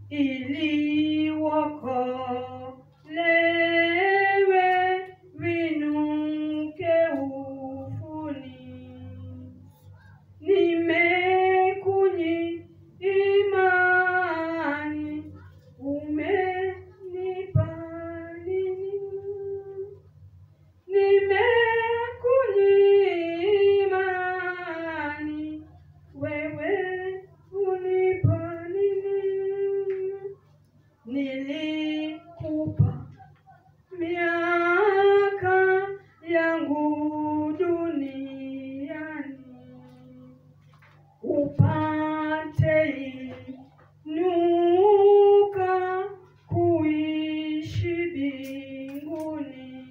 ili wakolewe vinuke ufuni. Nimekunyima imani, umenipa nini? Nimekunyima imani, wewe unipa nini? Nilikupa miaka yangu duniani, upate inuka kuishi mbinguni.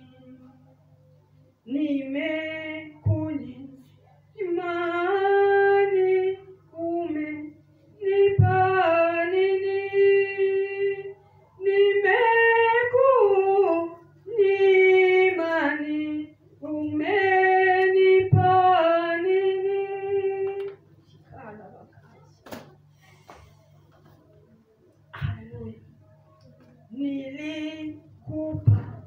Nimekunyima imani, umenipa nini? Nimekunyima imani, umenipa nini? Haleluya. Nilikupa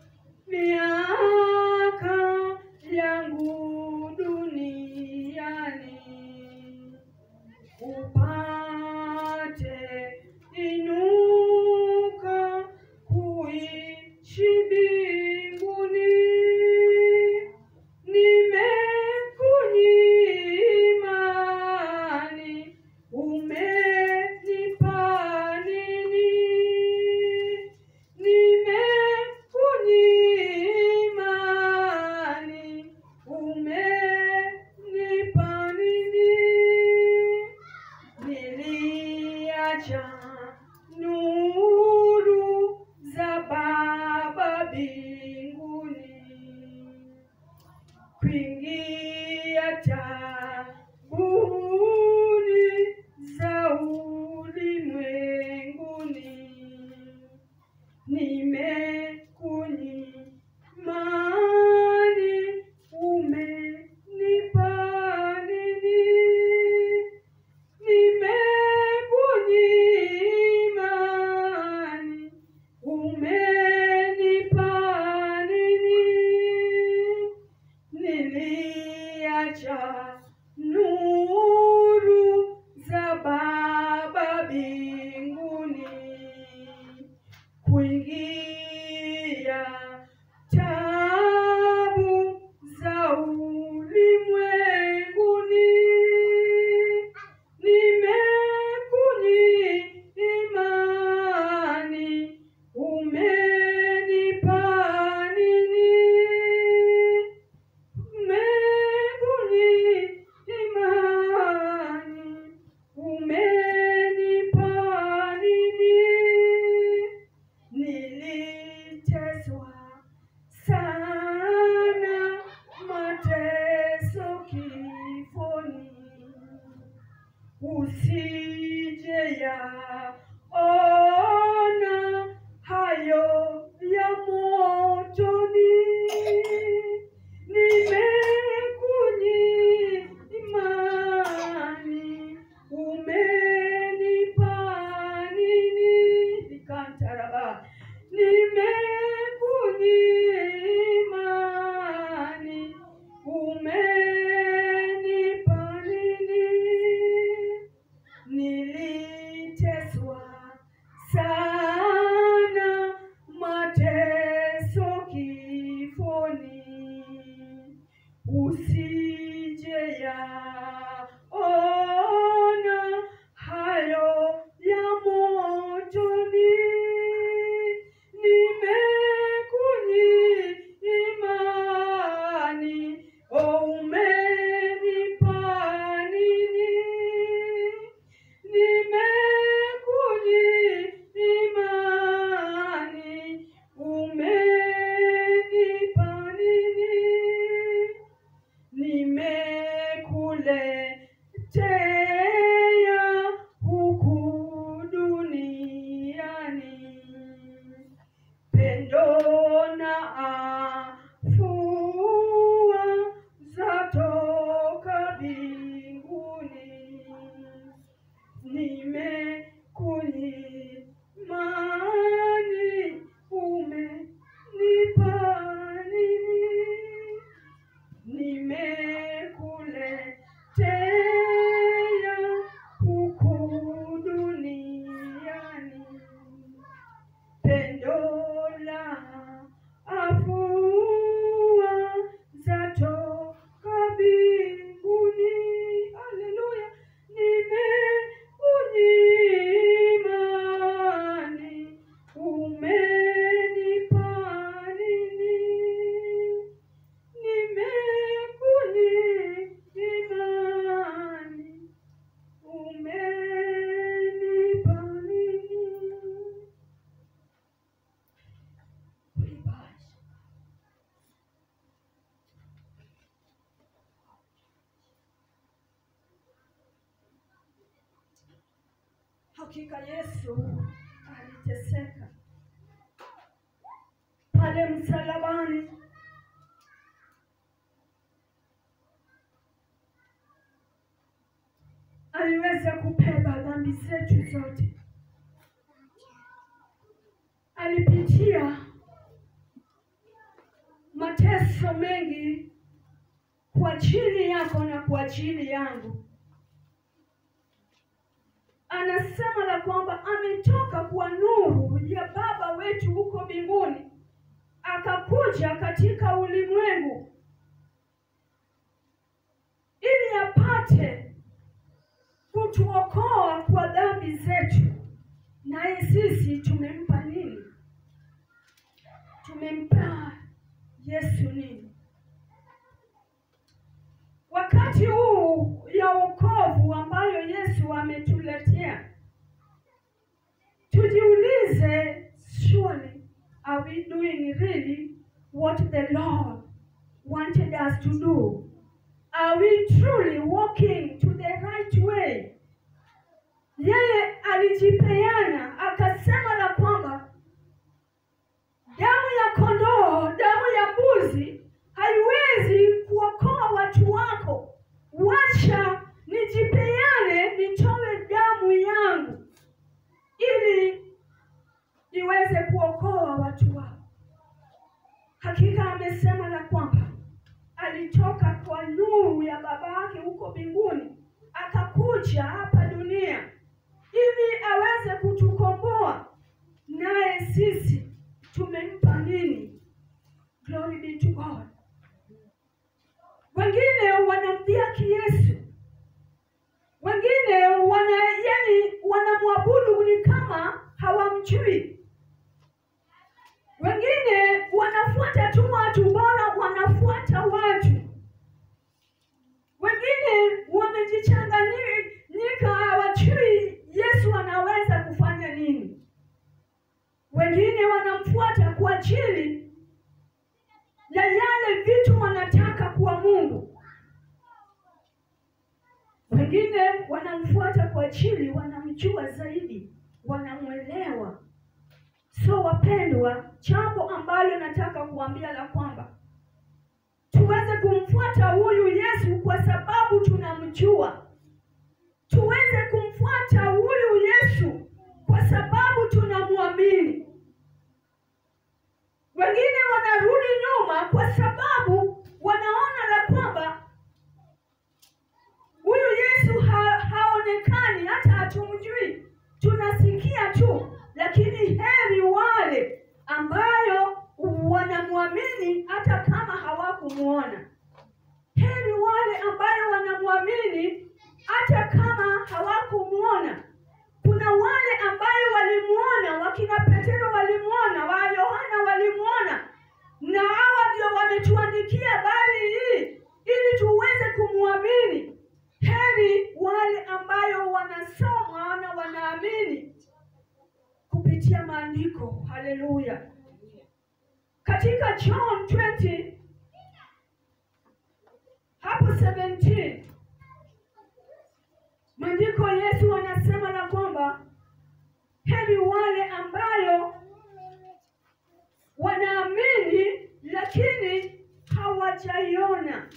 miaka yangu duniani, upate inuka kuishi mbinguni. Nimekunyima imani, umenipa nini? Nimekunyima imani, umenipa nini? Niliacha nuru za Baba mbinguni, kuingia tabuni za ulimwenguni. Nimekunyima imani, umenipa nini? Nimekunyima imani, umenipa nini? Niliacha nuru za Baba mbinguni, kuingia tabu za ulimwenguni. Nimekunyima imani, umenipa nini? Umenipa imani, umenipa nini? Niliteswa sana, mateso kifoni, usije yaona hayo ya motoni. Nimekunyima imani, umenipa nini? Nikantaraba. Nimekunyima imani, umenipa nini? Niliteswa sana, mateso kifoni, usije yaona hayo ya motoni. Nimekunyima imani, umenipa nini? Nimekunyima imani, umenipa nini? Nimekuletea huku duniani pendo na afua zatoka mbinguni. Nimekunyima imani, umenipa nini? Nimekuletea huku duniani, pendo la afua zatoka mbinguni. Haleluya! Nimekunyimani, umenipa nini? Nimekunyimani, umenipa nini? Hakika Yesu aliteseka pale msalabani. Aliweza kubeba dhambi zetu zote. Alipitia mateso mengi kwa ajili yako na kwa ajili yangu. Anasema la kwamba ametoka kwa nuru ya Baba wetu huko mbinguni, akakuja katika ulimwengu ili apate kutuokoa kwa dhambi zetu. Naye sisi tumempa nini? Tumempa Yesu nini? Wakati huu ya wokovu ambayo Yesu ametuletea, tujiulize, surely are we doing really what the Lord wanted us to do? Are we truly walking to the right way? Yeye alijipeana akasema la kwamba damu ya kondoo, damu ya mbuzi haiwezi kuokoa watu wako. Wacha nijipeane, nitoe damu yangu ili niweze kuokoa watu wako. Hakika amesema la kwamba alitoka kwa nuru ya Baba yake huko mbinguni, akakuja hapa dunia ili aweze kutukomboa. Naye sisi tumempa nini? Glory be to God. Wengine wanamdhihaki Yesu, wengine wanamwabudu ni kama hawamjui, wengine wanafuata tu watu, bora wanafuata watu, wengine wamejichanganyika, hawajui Yesu anaweza kufanya nini. Wengine wanamfuata kwa ajili ya yale vitu wanataka kwa Mungu. Wengine wanamfuata kwa ajili wanamjua zaidi, wanamuelewa. So wapendwa, jambo ambalo nataka kuambia la kwamba tuweze kumfuata huyu Yesu kwa sababu tunamjua. Tuweze kumfuata huyu Yesu kwa sababu tunamwamini. Wengine wanarudi nyuma kwa sababu wanaona la kwamba huyu Yesu haonekani, hata hatumjui, tunasikia tu. Lakini heri wale ambayo wanamwamini hata kama hawakumuona. Heri wale ambayo wanamwamini hata kama hawakumuona. Kuna wale ambayo walimuona, wakina Petro walimuona, wa Yohana walimuona, na hawa ndio wametuandikia habari hii ili tuweze kumwamini. Heri wale ambayo wanasoma na wanaamini kupitia maandiko. Haleluya. Katika John 20 hapo 17, maandiko Yesu anasema la kwamba heri wale ambayo wanaamini lakini hawajaiona.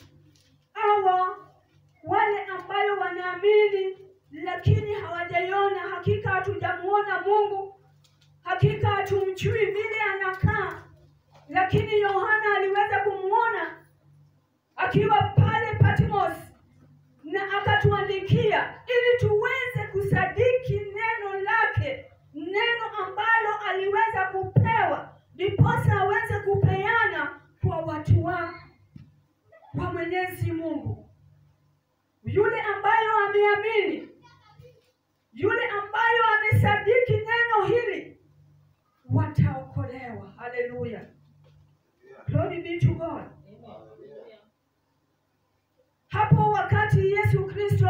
Wale ambayo wanaamini lakini hawajaiona, hakika hatujamuona Mungu, hakika hatumjui vile anakaa. Lakini Yohana aliweza kumuona akiwa pale Patmos, na akatuandikia ili tuweze kusadiki neno lake, neno ambalo aliweza kupewa ndiposa aweze kupeana kwa watu wa Mwenyezi Mungu. Yule ambayo ameamini, yule ambayo amesadiki neno hili, wataokolewa. Haleluya, glory be to God. Hapo wakati Yesu Kristo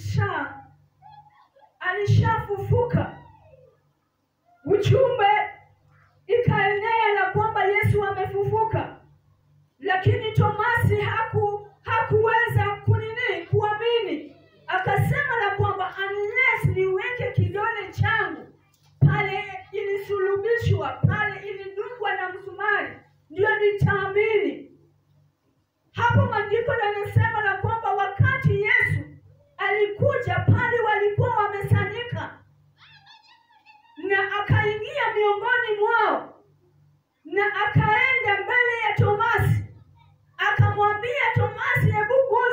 alishafufuka, ujumbe ikaenea la kwamba Yesu amefufuka, lakini Tomasi hakuweza kuamini. Akasema la kwamba unless niweke kidole changu pale ilisulubishwa, pale ilidungwa na msumari, ndio nitaamini. Hapo maandiko yanasema la kwamba wakati Yesu alikuja pale walikuwa wamesanyika, na akaingia miongoni mwao, na akaenda mbele ya Tomasi, akamwambia Tomasi, hebu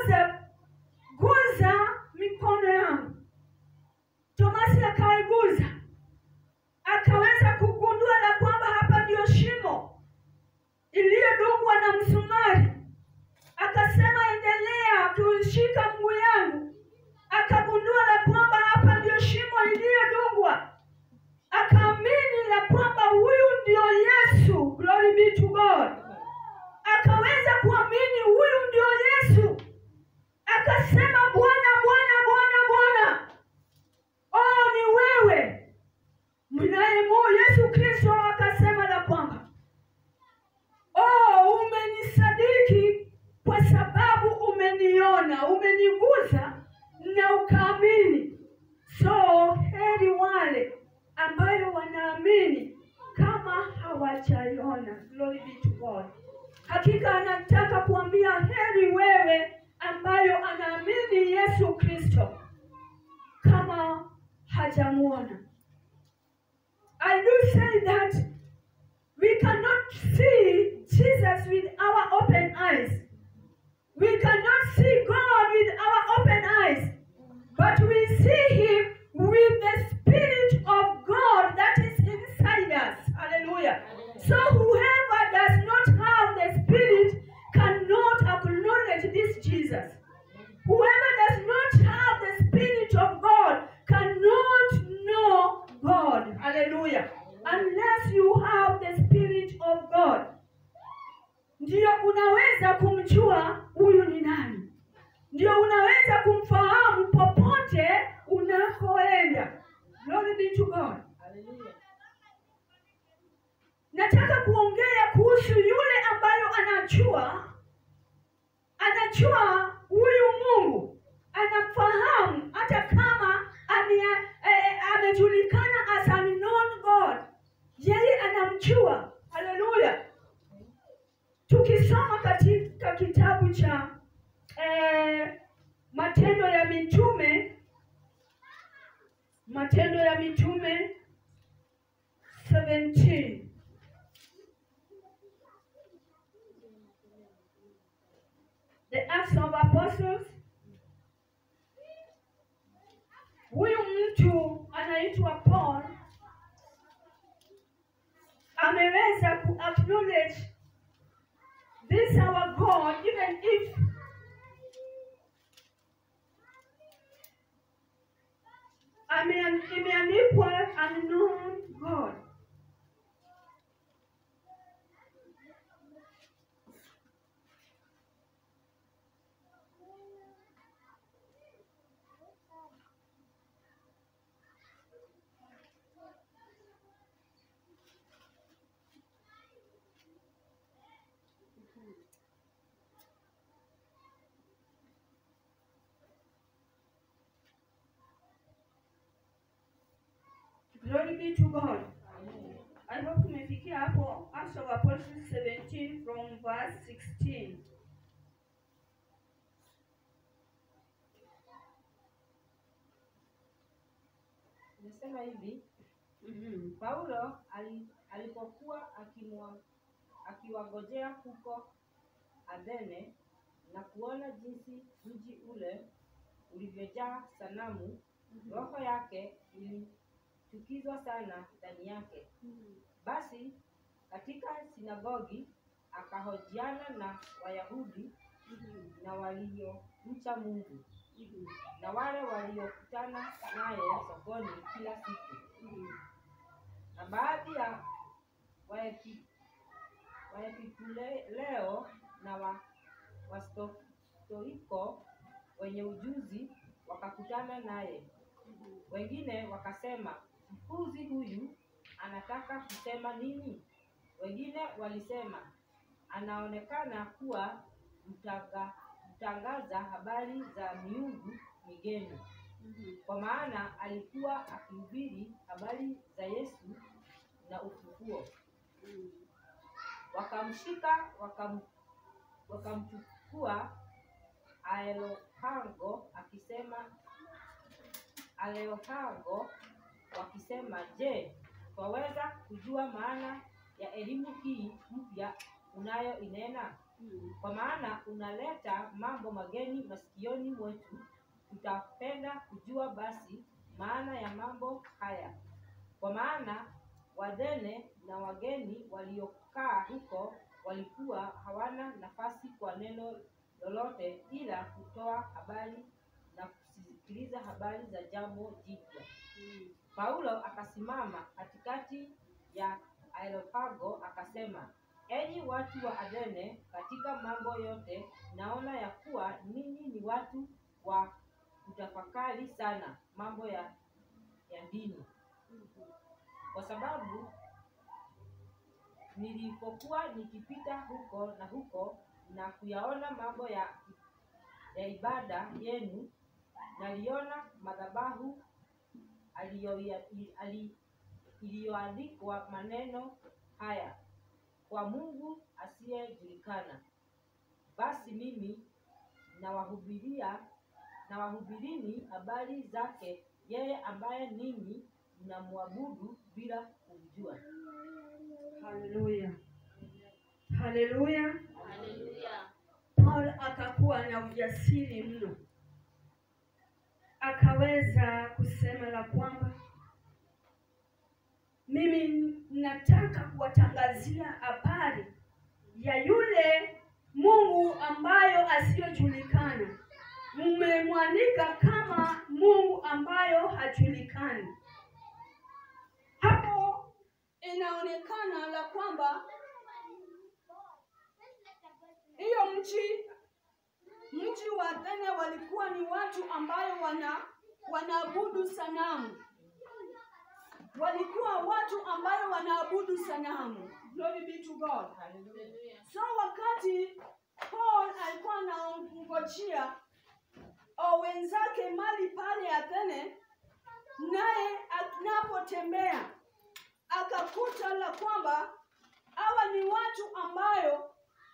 guza mikono yangu. Tomasi akaiguza, akaweza kugundua la kwamba hapa ndio shimo iliyodungwa na msumari. Akasema, endelea kushika mguu yangu. Akagundua la kwamba hapa ndio shimo iliyodungwa. Akaamini la kwamba huyu ndio Yesu. Glory be to God. Akaweza kuamini huyu ndio Yesu. Akasema, Bwana, Bwana, Bwana, Bwana, oh, ni wewe mnayemu. Yesu Kristo akasema la kwamba, oh, umenisadiki kwa sababu umeniona, umeniguza na ukaamini. So heri wale ambayo wanaamini kama hawajaiona. Glory be to God. Hakika anataka kuambia heri wewe ambayo anaamini Yesu Kristo kama hajamuona. I do say that we cannot see Jesus with our open eyes. We cannot see God with our open eyes, but we see Him with the Spirit of God that is inside us. Hallelujah. So whoever does not have the Spirit cannot acknowledge this Jesus. Whoever does not have the Spirit of God cannot know God. Hallelujah. Unless you have the Spirit of God, ndio unaweza kumjua huyu ni nani. Ndio unaweza kumfahamu popote unakoenda. Glory be to God. Hallelujah. Nataka kuongea kuhusu yule ambayo anajua huyu Mungu, anafahamu hata kama amejulikana as an unknown God. Yeye anamjua. Hallelujah. Tukisoma katika kitabu cha Matendo ya Mitume 17, The Acts of Apostles. Huyu mtu anaitwa Paul ameweza ku acknowledge this our God, even if imeandikwa unknown God. Glory be to God. I hope tumefikia hapo. Acts of Apostles 17 from verse 16. inasema hivi. Paulo alipokuwa akiwagojea huko Athene na kuona jinsi mji ule ulivyojaa sanamu, roho yake ilichukizwa sana ndani yake. Basi katika sinagogi akahojiana na Wayahudi na waliomcha Mungu na wale waliokutana naye sokoni kila siku. Na baadhi ya Waepikuleyo na Wastoiko wenye ujuzi wakakutana naye. Wengine wakasema, mpuzi huyu anataka kusema nini? Wengine walisema, anaonekana kuwa mtangaza habari za miungu migeni. Kwa maana alikuwa akihubiri habari za Yesu na ufufuo. Wakamshika, wakamchukua Areopago wakisema, je, twaweza kujua maana ya elimu hii mpya unayoinena? Kwa maana unaleta mambo mageni masikioni mwetu. Tutapenda kujua basi maana ya mambo haya. Kwa maana Wathene na wageni waliokaa huko walikuwa hawana nafasi kwa neno lolote ila kutoa habari na kusikiliza habari za jambo jipya. Paulo akasimama katikati ya Areopago akasema, enyi watu wa Athene, katika mambo yote naona ya kuwa ninyi ni watu wa kutafakari sana mambo ya dini. Kwa sababu nilipokuwa nikipita huko na huko na kuyaona mambo ya ibada yenu, naliona madhabahu iliyoandikwa maneno haya, kwa Mungu asiyejulikana. Basi mimi nawahubirini habari zake yeye ambaye ninyi mnamwabudu bila kumjua. Haleluya. Haleluya. Haleluya. Paul akakuwa na ujasiri mno, akaweza kusema la kwamba mimi nataka kuwatangazia habari ya yule Mungu ambayo asiyojulikana. Mmemwandika kama Mungu ambayo hajulikani. Hapo inaonekana la kwamba hiyo mji wa Athene walikuwa ni watu ambayo wanaabudu sanamu. Walikuwa watu ambayo wanaabudu sanamu. Glory be to God. Hallelujah. So wakati Paul alikuwa anangojea wenzake mali pale Athene, naye anapotembea akakuta la kwamba hawa ni watu ambayo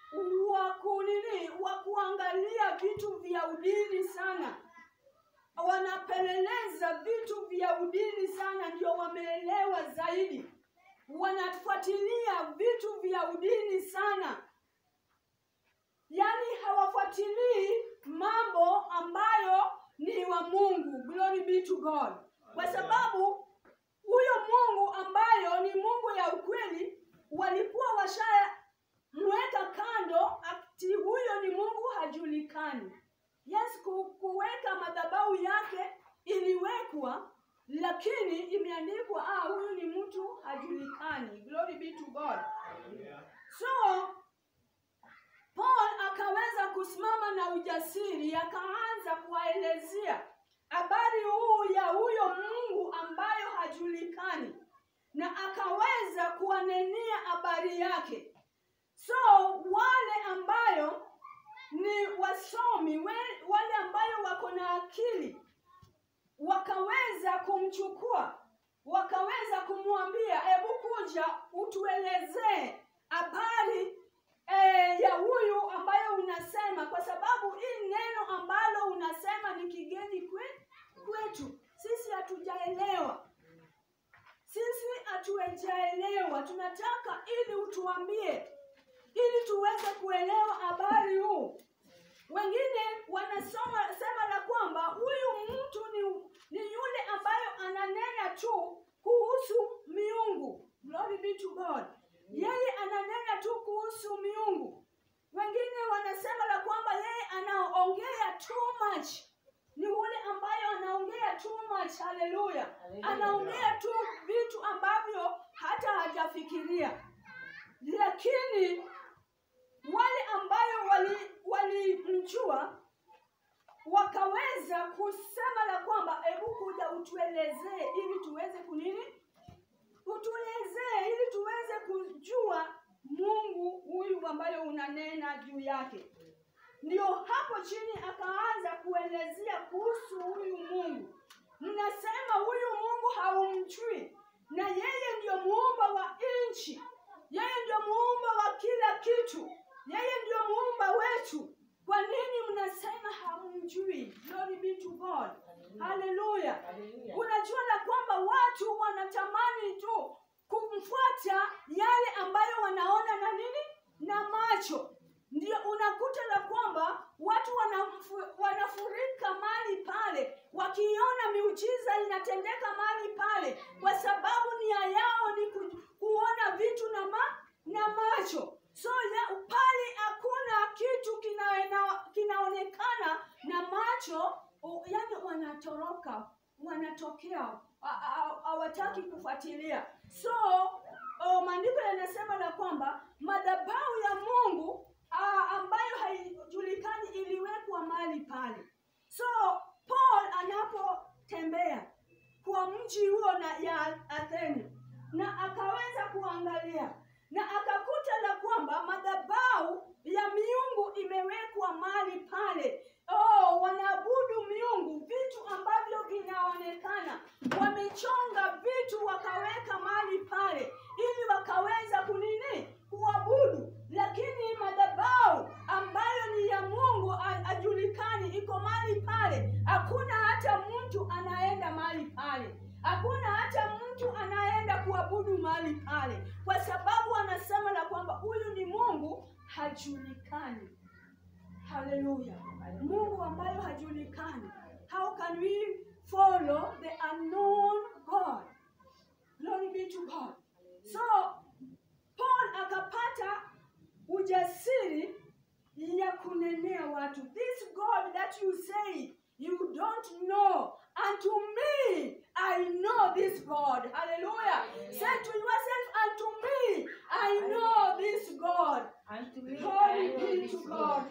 wa kuangalia vitu vya udini sana, wanapeleleza vitu vya udini sana, ndio wameelewa zaidi, wanafuatilia vitu vya udini sana, yaani hawafuatilii mambo ambayo ni wa Mungu. Glory be to God. Kwa sababu huyo Mungu ambayo ni Mungu ya ukweli walikuwa washamweka kando, ati huyo ni Mungu hajulikani. Yes, kuweka madhabahu yake iliwekwa, lakini imeandikwa huyu ni mtu hajulikani. Glory be to God. So Paul akaweza kusimama na ujasiri, akaanza kuwaelezea habari ya huyo Mungu ambayo hajulikani, na akaweza kuwanenea habari yake. So wale ambayo ni wasomi, wale ambayo wako na akili, wakaweza kumchukua, wakaweza kumwambia, hebu kuja utuelezee habari ya huyu ambayo unasema, kwa sababu hii neno ambalo unasema ni kigeni kwetu, sisi hatujaelewa. hatujaelewa. Tunataka ili utuambie, ili tuweze kuelewa habari huu. Wengine sema la kwamba huyu mtu ni yule ambayo ananena tu kuhusu miungu. Glory be to God. Yeye ananena tu kuhusu miungu. Wengine wanasema la kwamba yeye anaongea too much. Ni yule ambayo anaongea too much. Haleluya. Anaongea tu vitu ambavyo hata hajafikiria. Lakini wale ambayo walimjua wakaweza kusema la kwamba hebu kuja utuelezee ili tuweze kunini? Utuelezee ili tuweze kujua Mungu huyu ambayo unanena juu yake. Ndio hapo chini akaanza kuelezea kuhusu huyu Mungu. Mnasema huyu Mungu haumjui, na yeye ndio muumba wa nchi. Yeye ndio muumba wa kila kitu. Yeye ndio muumba wetu. Kwa nini mnasema hamjui? Glory be to God. Hallelujah. Unajua na kwamba watu wanatamani tu kumfuata yale ambayo wanaona na nini? Na macho. Ndio unakuta la kwamba watu wanafurika mahali pale wakiona miujiza inatendeka mahali pale, kwa sababu nia yao ni kuona vitu na macho. So pale hakuna kitu kinaonekana na macho, yani wanatokea hawataki kufuatilia. So maandiko yanasema la kwamba madhabahu ya Mungu ambayo haijulikani iliwekwa mahali pale. So Paul anapotembea kwa mji huo ya Atheni, na akaweza kuangalia na akakuta la kwamba madhabahu ya miungu imewekwa mahali pale. Wanaabudu miungu, vitu ambavyo vinaonekana. Wamechonga vitu wakaweka mahali pale ili wakaweza kuabudu. Lakini madhabahu ambayo ni ya Mungu ajulikani iko mahali pale. Hakuna hata mtu anaenda mahali pale. Hakuna hata mtu anaenda kuabudu mahali pale, kwa sababu anasema la kwamba huyu ni Mungu hajulikani. Hallelujah. Mungu ambayo hajulikani. How can we follow the unknown God? Glory be to God. So Paul akapata ujasiri ya kunenea watu. This God that you say you don't know, and to me I know this God. Hallelujah. Say to yourself, and to me I know this God. Glory be to God.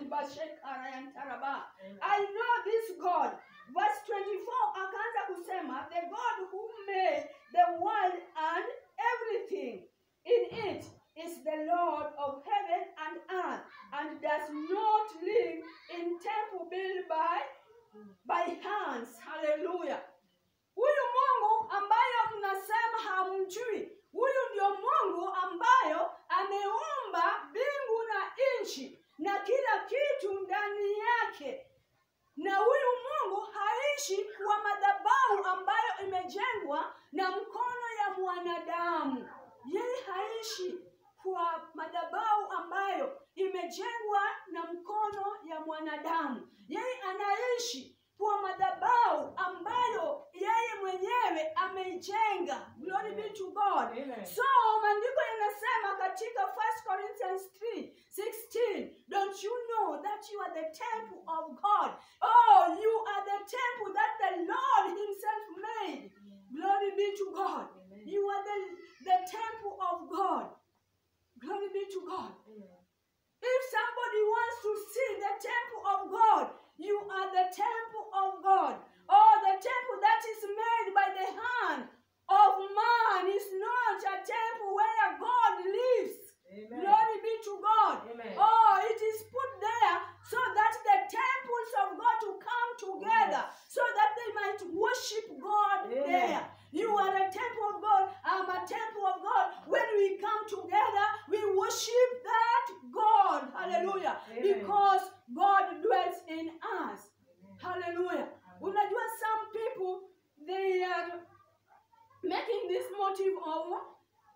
I know this God. Verse 24 akaanza kusema, the God who made the world and everything in it is the Lord of heaven and earth, and does not live in temple built by hands. Hallelujah. Huyu Mungu ambayo mnasema hamjui, huyu ndio Mungu ambayo ameumba mbingu na nchi na kila kitu ndani yake. Na huyu Mungu haishi kwa madhabahu ambayo imejengwa na mkono ya mwanadamu. Yeye haishi kwa madhabahu ambayo imejengwa na mkono ya mwanadamu. Yeye anaishi kwa madhabahu ambayo yeye mwenyewe ameijenga. Glory be to God. Amen. So maandiko yanasema katika 1 Corinthians 3:16, don't you know that you are the temple of God? You are the temple that the Lord himself made. Glory be to God. Amen. You are the temple of God. Glory be to God. If somebody wants to see the temple of God, you are the temple of God. The temple that is made by the hand of man is not a temple where God lives. Amen. Glory be to God. Amen. It is put there so that the temples of God to come together, so that they might worship God. Amen. There. You are a temple of God. I'm a temple of God. When we come together, we worship that God. Hallelujah. Amen. Because God dwells in us. Amen. Hallelujah. Unajua, some people, they are making this motive of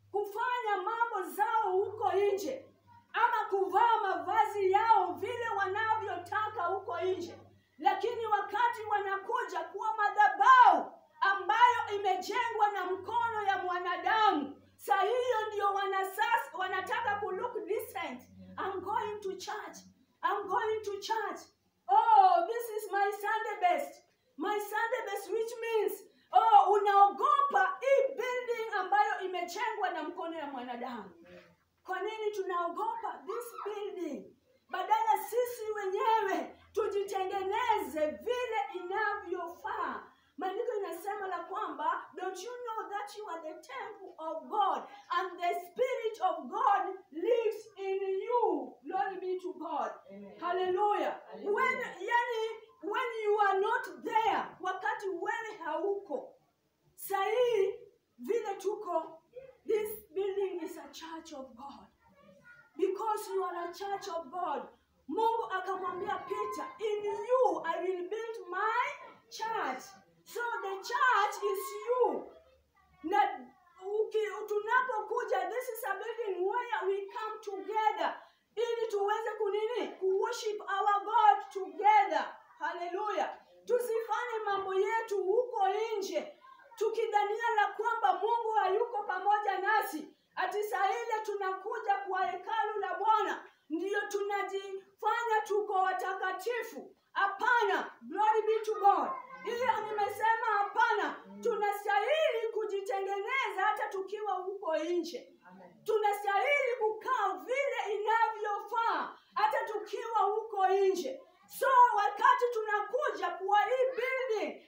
kufanya mambo zao huko nje, ama kuvaa mavazi yao vile wanavyotaka huko nje. Lakini wakati wanakuja kwa madhabahu ambayo imejengwa na mkono ya mwanadamu, saa hiyo ndio wanataka ku look decent. I'm going to church. I'm going to church. Oh, this is my Sunday best. My Sunday best, which means, oh, unaogopa hii building ambayo imejengwa na mkono ya mwanadamu. Kwa nini tunaogopa this building? Badala sisi wenyewe tujitengeneze vile inavyofaa. Maandiko inasema la kwamba, don't you know that you are the temple of God and the Spirit of God lives in you? Glory be to God. Amen. Hallelujah. Hallelujah. When you are not there, wakati wewe hauko. Sahi vile tuko, this building is a church of God. Because you are a church of God. Mungu akamwambia Peter, in you I will build my church. So the church is you. Na tunapokuja, this is a building where we come together ili tuweze worship our God together. Hallelujah. Tusifanye mambo yetu huko nje tukidhania la kwamba Mungu hayuko pamoja nasi. Ati saa ile tunakuja kwa hekalu la Bwana ndio tunajifanya tuko watakatifu. Hapana. Glory be to God. Hiyo nimesema hapana. Tunastahili kujitengeneza hata tukiwa huko nje. Tunastahili kukaa vile inavyofaa hata tukiwa huko nje. So wakati tunakuja kwa hii building,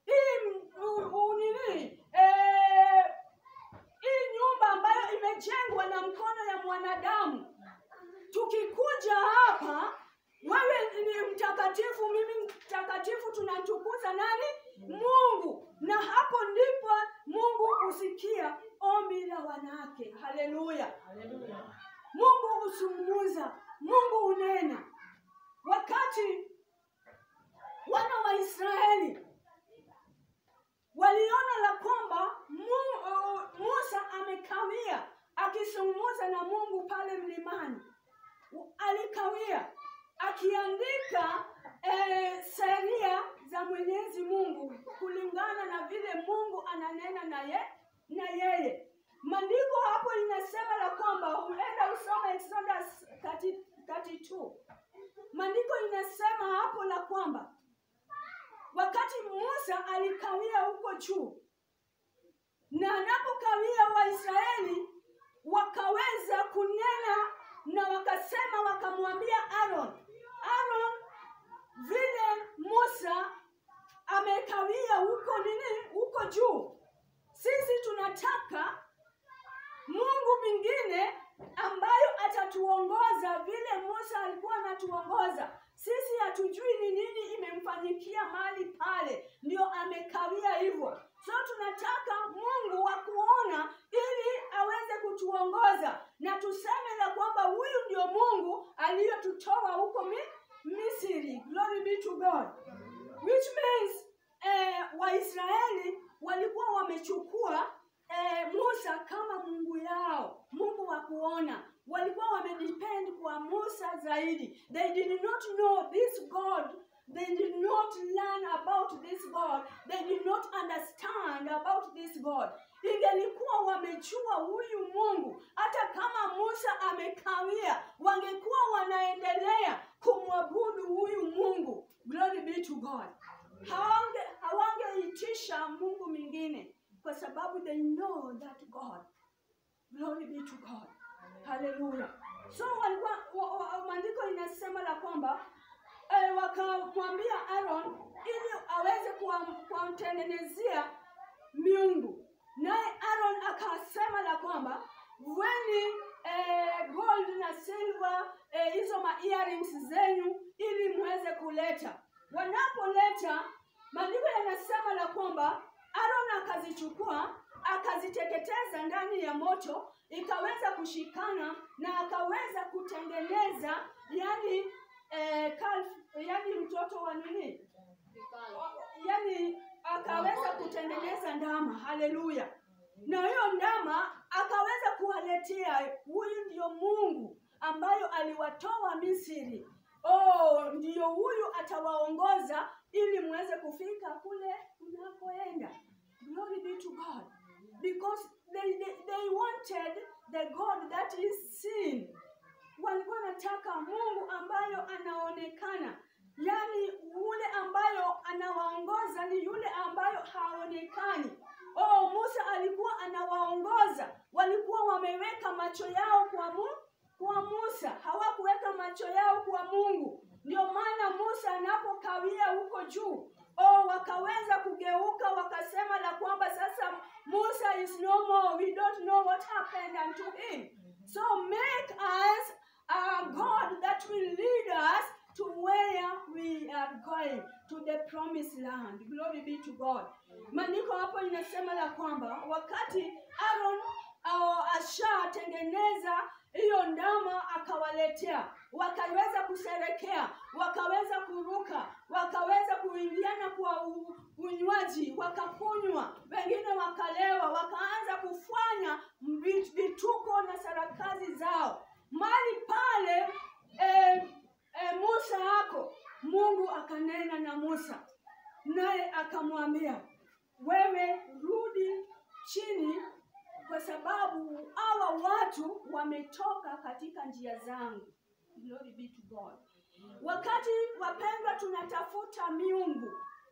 hii nyumba ambayo imejengwa na mkono ya mwanadamu, tukikuja hapa, wewe ni mtakatifu, mimi mtakatifu, tunamtukuza nani? Mungu. Na hapo ndipo Mungu husikia ombi la wanawake. Haleluya. Hallelujah. Mungu huzungumza, Mungu unena. Wakati wana wa Israeli waliona la kwamba Musa amekawia akizungumza na Mungu pale mlimani, alikawia akiandika sheria za Mwenyezi Mungu kulingana na vile Mungu ananena na yeye. Maandiko hapo inasema la kwamba, uenda usome Exodus 32. Maandiko inasema hapo la kwamba wakati Musa alikawia huko juu, na anapokawia Waisraeli wakaweza kunena na wakasema, wakamwambia Aaron, vile Musa amekawia huko juu, sisi tunataka Mungu mwingine ambayo atatuongoza vile Musa alikuwa anatuongoza. Sisi hatujui ni nini imemfanyikia mahali pale ndio amekawia hivyo. So tunataka Mungu wa kuona ili aweze kutuongoza na tuseme la kwamba huyu ndio Mungu aliyotutoa huko Misri. Glory be to God. Which means Waisraeli walikuwa wamechukua Musa kama Mungu yao, Mungu wa kuona. Walikuwa wamedepend kwa Musa zaidi. They did not know this God. They did not learn about this God. They did not understand about this God. Ingelikuwa wamejua huyu Mungu, hata kama Musa amekawia, wangekuwa wanaendelea kumwabudu huyu Mungu. Glory be to God. Hawangeitisha Mungu mwingine kwa sababu they know that God. Glory be to God. Hallelujah. So maandiko inasema la kwamba wakamwambia Aaron ili aweze kuwatengenezea miungu. Naye Aaron akasema la kwamba weni gold na silver, hizo earrings zenyu ili muweze kuleta. Wanapoleta, maandiko yanasema la kwamba Aaron akazichukua, akaziteketeza ndani ya moto, ikaweza kushikana na akaweza kutengeneza yani mtoto wa nini? Yani akaweza kutengeneza ndama. Haleluya. na hiyo ndama akaweza kuwaletea. Huyu ndio Mungu ambayo aliwatoa Misri. Ndio huyu atawaongoza ili muweze kufika kule unakoenda. Glory be to God. Because they wanted the God that is seen. Walikuwa wanataka Mungu ambayo anaonekana. Yani yule ambayo anawaongoza ni yule ambayo haonekani. Musa alikuwa anawaongoza. Walikuwa wameweka macho yao kwa Musa. Hawakuweka macho yao kwa Mungu. Ndio maana Musa anapokawia huko juu, wakaweza kugeuka wakasema la kwamba sasa Musa is no more. We don't know what happened unto him. So make us a God that will lead us to where we are going, to the promised land. Glory be to God. Maandiko hapo inasema la kwamba wakati Aaron ashatengeneza hiyo ndama akawaletea, wakaweza kusherekea, wakaweza kuruka, wakaweza kuingiana kwa unywaji, wakakunywa, wengine wakalewa, wakaanza kufanya vituko na sarakazi zao. Mali pale Musa hako, Mungu akanena na Musa, naye akamwambia, wewe rudi chini, kwa sababu hawa watu wametoka katika njia zangu. Glory be to God. Wakati wapendwa tunatafuta miungu,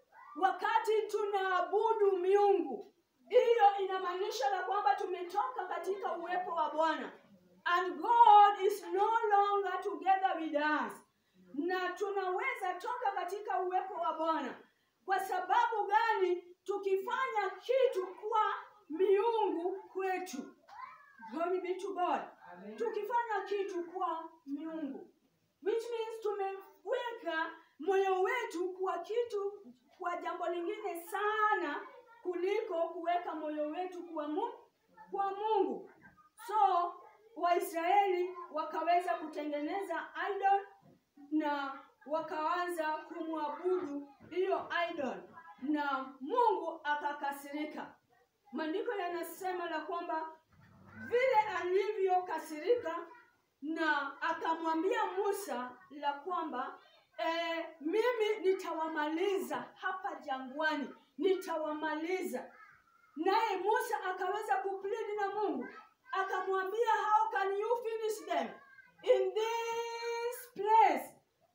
wakati tunaabudu miungu, hiyo inamaanisha la kwamba tumetoka katika uwepo wa Bwana. And God is no longer together with us. Na tunaweza toka katika uwepo wa Bwana. Kwa sababu gani? Tukifanya kitu kwa miungu kwetu. Glory be to God. Amen. Tukifanya kitu kwa miungu, which means tumeweka moyo wetu kwa kitu, kwa jambo lingine sana kuliko kuweka moyo wetu kwa Mungu. So Waisraeli wakaweza kutengeneza idol na wakaanza kumwabudu hiyo idol, na Mungu akakasirika. Maandiko yanasema la kwamba vile alivyokasirika, na akamwambia Musa la kwamba mimi nitawamaliza hapa jangwani, nitawamaliza. Naye Musa akaweza kuplead na Mungu, akamwambia, how can you finish them in this place?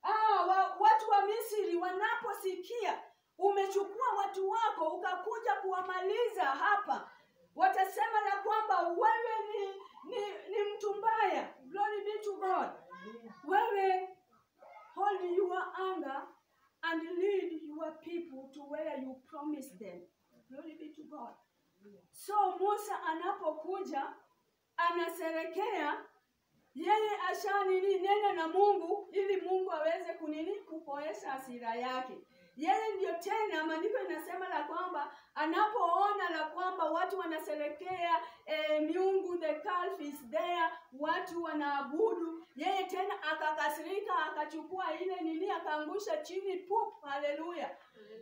Watu wa Misri wanaposikia umechukua watu wako ukakuja kuwamaliza hapa, watasema la kwamba wewe ni mtu mbaya. Glory be to God. Wewe hold your anger and lead your people to where you promised them. Glory be to God. So Musa anapokuja anaserekea, yeye nena na Mungu ili Mungu aweze kupoesha hasira yake. Yeye ndio tena maandiko inasema la kwamba anapoona la kwamba watu wanaserekea miungu, the calf is there, watu wanaabudu, yeye tena akakasirika, akachukua ile akaangusha chini, pup. Haleluya.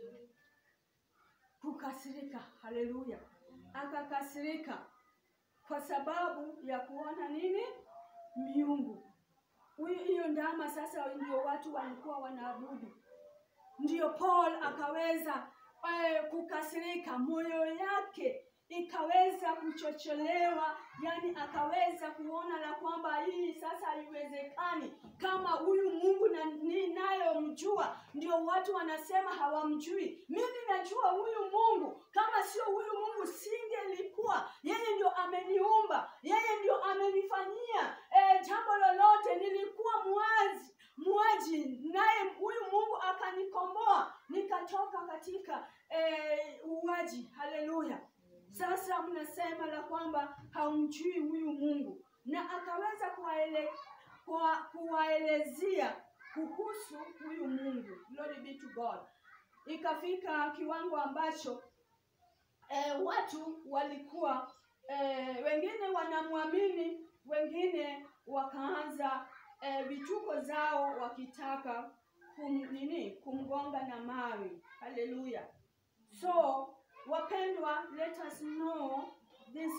Kukasirika. Haleluya. Akakasirika kwa sababu ya kuona miungu. Hiyo ndama sasa ndio watu walikuwa wanaabudu. Ndio Paul akaweza kukasirika, moyo yake ikaweza kuchocholewa, yani akaweza kuona la kwamba hii sasa haiwezekani. Kama huyu Mungu ninayomjua ndio watu wanasema hawamjui, mimi najua huyu Mungu. Kama sio huyu Mungu singelikuwa. Yeye ndio ameniumba, yeye ndio amenifanyia jambo lolote. Nilikuwa muaji, naye huyu Mungu akanikomboa nikatoka katika uaji. Haleluya. Sasa mnasema la kwamba haumjui huyu Mungu, na akaweza kuwaelezea kuhusu huyu Mungu. Glory be to God. Ikafika kiwango ambacho watu walikuwa wengine wanamwamini, wengine wakaanza vituko zao wakitaka kumgonga na mawe. Haleluya. So wapendwa, let us know this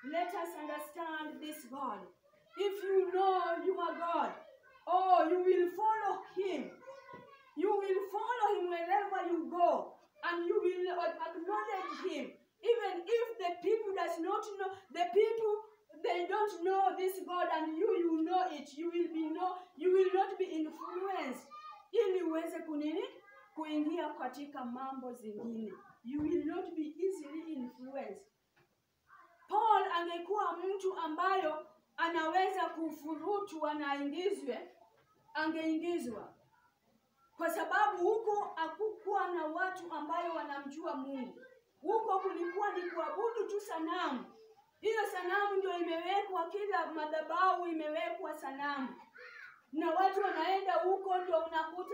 let us understand this God. If you know you are God, oh, you will follow him. You will follow him wherever you go, and you will acknowledge him. Even if the people does not know, the people they don't know this God, and you know it, you will not be influenced ili uweze kuingia katika mambo zingine. You will not be easily influenced. Paul angekuwa mtu ambayo anaweza kufurutu angeingizwa. Kwa sababu huko hakukuwa na watu ambayo wanamjua Mungu. Huko kulikuwa ni kuabudu tu sanamu. Hiyo sanamu ndio imewekwa, kila madhabahu imewekwa sanamu. Na watu wanaenda huko ndio unakuta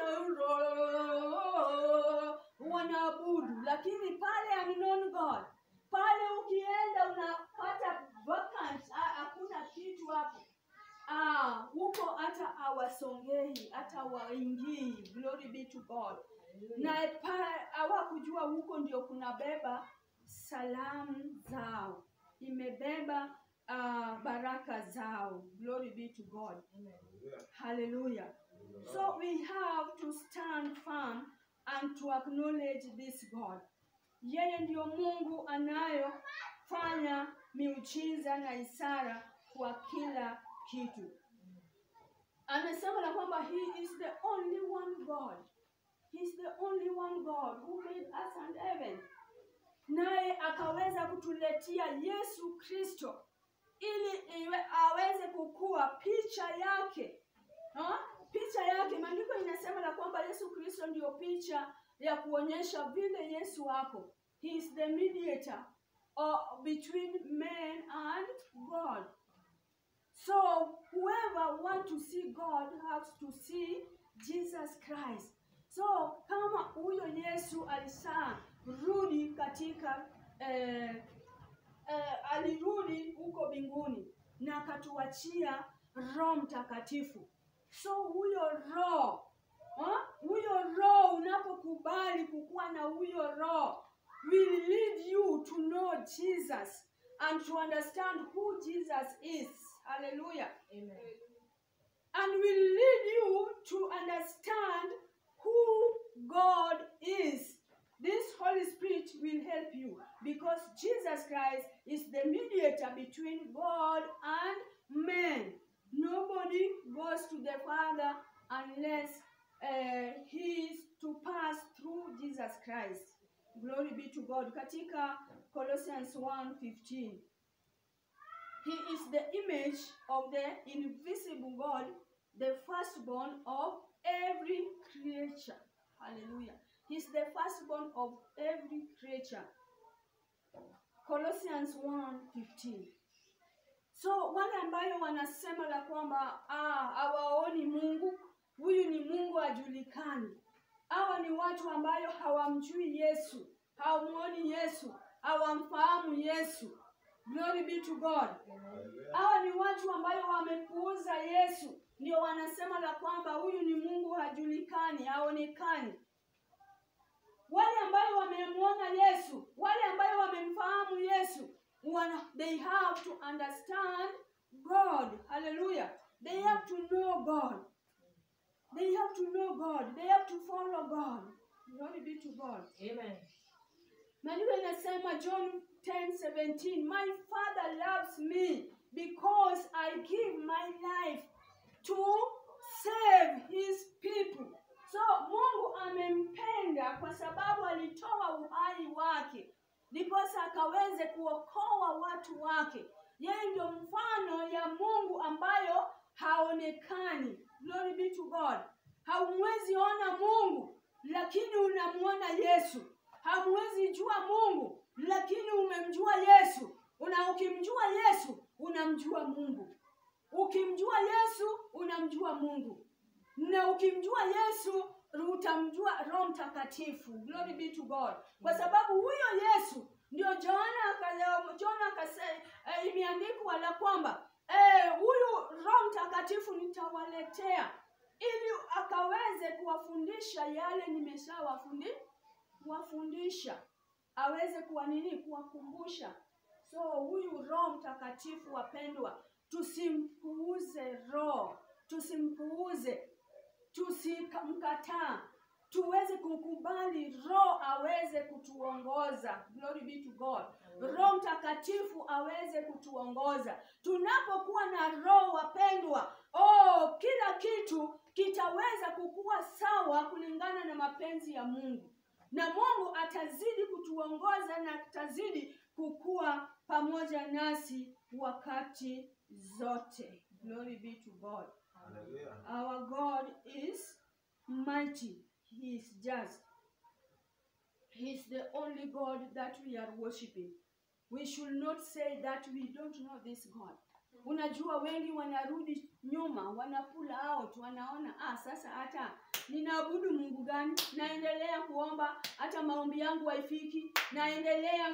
wanaabudu. Lakini pale unknown God, pale ukienda unapata vacant, hakuna kitu hapo. Huko hata hawasongei, hata waingii. Glory be to God. Na hawakujua huko ndio kunabeba salamu zao, imebeba baraka zao. Glory be to God. Hallelujah. So we have to stand firm and to acknowledge this God. Yeye ndio Mungu anayofanya miujiza na ishara kwa kila kitu. Anasema na kwamba he is the only one God. He is the only one God who made us and heaven. Naye akaweza kutuletea Yesu Kristo ili aweze kukua picha yake. Picha yake, maandiko inasema na kwamba Yesu Kristo ndio picha ya kuonyesha vile Yesu wako. He is the mediator between man and God. So whoever wants to see God has to see Jesus Christ. So kama huyo Yesu alisharudi katika alirudi huko mbinguni na akatuachia Roho Mtakatifu. So huyo Roho unapokubali kukuwa na huyo Roho will lead you to know Jesus and to understand who Jesus is. Hallelujah. Amen. And will lead you to understand who God is. This Holy Spirit will help you because Jesus Christ is the mediator between God and man. Nobody goes to the Father unless he is to pass through Jesus Christ. Glory be to God. Katika Colossians 1:15. He is the image of the invisible God, the firstborn of every creature. Hallelujah. He is the firstborn of every creature. Colossians 1:15. So wale ambayo wanasema la kwamba hawaoni Mungu, huyu ni Mungu hajulikani. Hawa ni watu ambayo hawamjui Yesu, hawamuoni Yesu, hawamfahamu Yesu. Glory be to God. Hawa ni watu ambayo wamepuuza Yesu, ndio wanasema la kwamba huyu ni Mungu hajulikani, haonekani. Wale ambayo wamemuona Yesu, wale ambayo wamemfahamu Yesu, they have to understand God. Hallelujah. They have to know God. They have to know God. They have to follow God. Glory be to God. Amen. Maandiko inasema John 10:17, my Father loves me because I give my life to save his people. So Mungu amempenda kwa sababu alitoa uhai wake ndiposa akaweze kuokoa watu wake. Yeye ndio mfano ya Mungu ambayo haonekani. Glory be to God. Haumwezi ona Mungu lakini unamuona Yesu. Hamwezi jua Mungu lakini umemjua Yesu. Ukimjua Yesu unamjua Mungu. Ukimjua Yesu unamjua Mungu. Na ukimjua Yesu utamjua Roho Mtakatifu. Glory be to God. Kwa sababu huyo Yesu ndio John akasema, imeandikwa la kwamba huyu Roho Mtakatifu nitawaletea ili akaweze kuwafundisha yale nimeshawafundisha, aweze kuwakumbusha. So huyu Roho Mtakatifu wapendwa, tusimpuuze Roho, tusimpuuze, tusimkataa, tuweze kukubali Roho aweze kutuongoza. Glory be to God. Roho Mtakatifu aweze kutuongoza. Tunapokuwa na Roho wapendwa, kila kitu kitaweza kukua sawa kulingana na mapenzi ya Mungu. Na Mungu atazidi kutuongoza na atazidi kukua pamoja nasi wakati zote. Glory be to God. Hallelujah. Our God is mighty. He is just. He is the only God that we are worshiping. We should not say that we don't know this God. Unajua wengi wanarudi nyuma, pull out, wanaona sasa hata ninaabudu Mungu gani? Naendelea kuomba, hata maombi yangu haifiki. Naendelea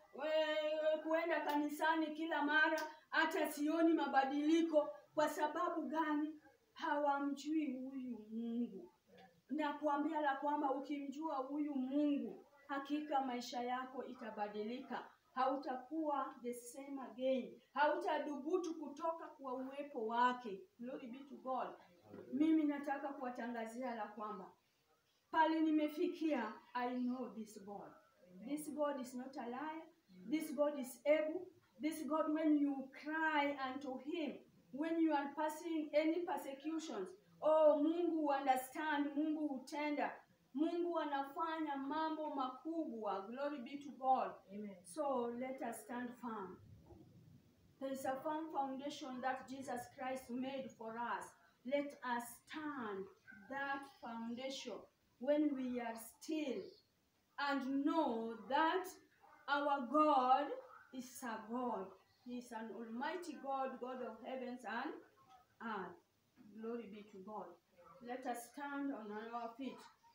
kuenda kanisani kila mara, hata sioni mabadiliko. Kwa sababu gani? Hawamjui huyu Mungu. Na kuambia la kwamba ukimjua huyu Mungu, hakika maisha yako itabadilika. Hautakuwa the same again. Hautadhubutu kutoka kwa uwepo wake. Glory be to God. Mimi nataka kuwatangazia la kwamba pale nimefikia, I know this God. This God is not a liar. This God is able. This God, when you cry unto him, when you are passing any persecutions, Mungu understand, Mungu utenda. Mungu anafanya mambo makubwa. Glory be to God. Amen. So let us stand firm. There is a firm foundation that Jesus Christ made for us. Let us stand that foundation when we are still and know that our God is a God. He is an almighty God, God of heavens and earth. Glory be to God. Let us stand on our feet.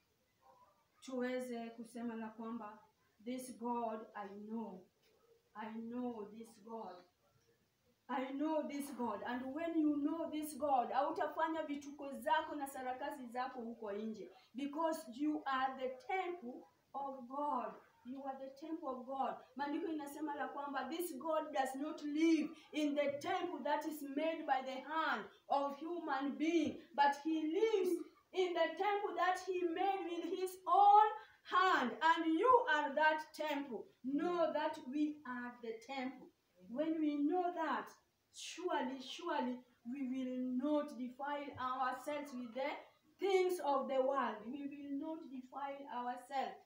Tuweze kusema la kwamba this God I know. I know this God. I know this God. And when you know this God, hautafanya vituko zako na sarakasi zako huko nje. Because you are the temple of God. You are the temple of God. Maandiko inasema la kwamba this God does not live in the temple that is made by the hand of human being, but he lives in the temple that he made with his own hand. And you are that temple. Know that we are the temple. When we know that, surely we will not defile ourselves with the things of the world. We will not defile ourselves.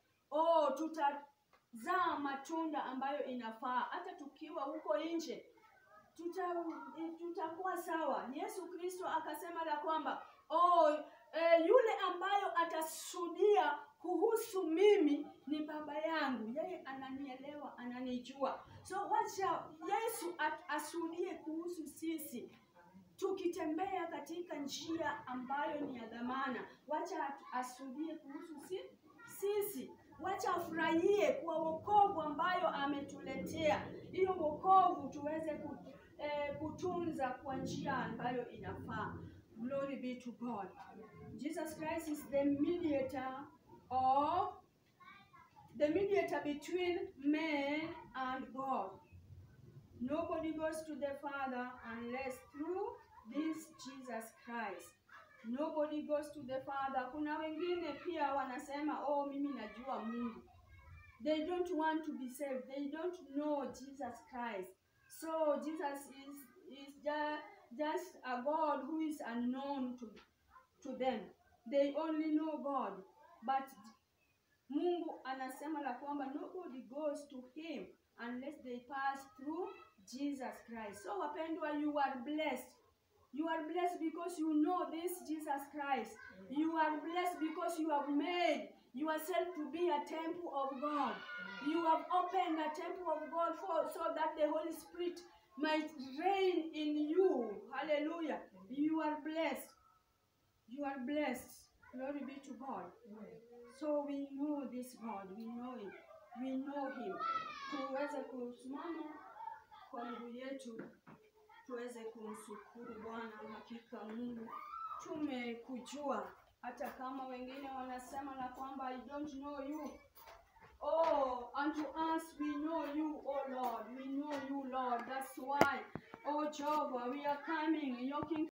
Tutazaa matunda ambayo inafaa. Hata tukiwa huko nje, tutakuwa sawa. Yesu Kristo akasema la kwamba yule ambayo atasudia kuhusu mimi ni Baba yangu. Yeye ananielewa, ananijua. So wacha Yesu asudie kuhusu sisi. Tukitembea katika njia ambayo ni ya dhamana, wacha asudie kuhusu sisi. Wacha afurahie kwa wokovu ambayo ametuletea. Hiyo wokovu tuweze kutunza kwa njia ambayo inafaa. Glory be to God. Jesus Christ is the mediator between man and God. Nobody goes to the Father unless through this Jesus Christ. Nobody goes to the Father. Kuna wengine pia wanasema, mimi najua Mungu. They don't want to be saved. They don't know Jesus Christ. So Jesus is just a God who is unknown to them. They only know God. But Mungu anasema la kwamba nobody goes to him unless they pass through Jesus Christ. So wapendwa, you are blessed. You are blessed because you know this Jesus Christ. You are blessed because you have made yourself to be a temple of God. You have opened a temple of God so that the Holy Spirit might reign in you. Hallelujah. You are blessed. You are blessed. Glory be to God. So we know this God. We know Him. We know Him. Tuweze kusimama kwa miguu yetu, tuweze kumshukuru Bwana. Hakika Mungu, tumekujua hata kama wengine wanasema na kwamba I don't know you. Oh, unto us we know you, oh Lord. We know you, Lord. That's why, oh Jehovah, we are coming in your kingdom.